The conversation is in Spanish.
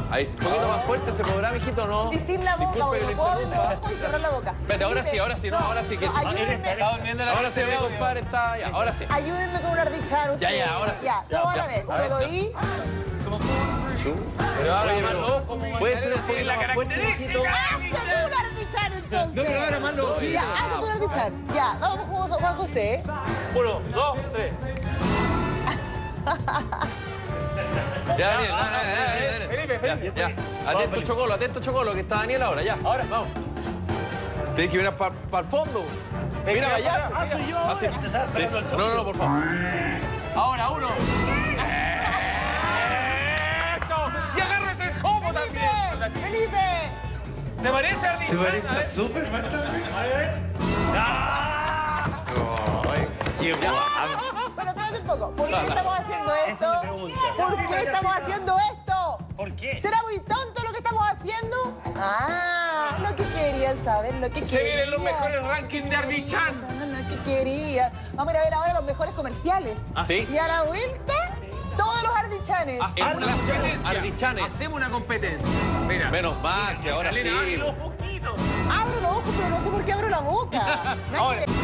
Ahí, un poquito más fuerte se podrá, mijito, ¿no? Y sin la boca, Disculpe porque que no puedo abrir interrumpa. los ojos y cerrar la boca. Espérate, ahora sí, ahora sí. Que... Ayúdenme. Ahora sí, mi compadre está... Ya, ahora sí. Ayúdenme con un ardichan ustedes. Ya, ahora sí. Ya, todo a la vez. Uno, dos y... Pero ahora Oye, más pero los ojos, puede ser un poquito más fuerte, mijito. ¡Hazte tú un ardichan, entonces! No, pero ahora más los ojitos. Ya, hazte tú un ardichan. Ya, vamos con Juan José. 1, 2, 3. Ya, Daniel, Daniel. Felipe. Ya. Atento, Chocolo, que está Daniel ahora, ya. Ahora. Vamos. Tienes que mirar para el fondo. Mira para allá. Ah, soy yo. Así. Sí. No, por favor. Ahora, 1. ¡Eso! Y agárrese el codo también. ¡Felipe! ¿Se parece a Se parece a Superman también. Ay, qué guapo. Bueno, espérate un poco. ¿Por qué estamos haciendo esto? Esa es mi pregunta. ¿Por qué estamos haciendo esto? ¿Por qué? ¿Será muy tonto lo que estamos haciendo? Ah, lo que querían saber, lo que Se querían. vienen los mejores rankings de Ardichan. Lo que querían. Vamos a ir a ver ahora los mejores comerciales. Sí. Y a la vuelta, todos los ardichanes. En clase, Ardichanes. Hacemos una competencia. Mira. Menos mal, que ahora sí. Elena, abre los ojitos. Abro los ojos, pero no sé por qué abro la boca. Nada que ver.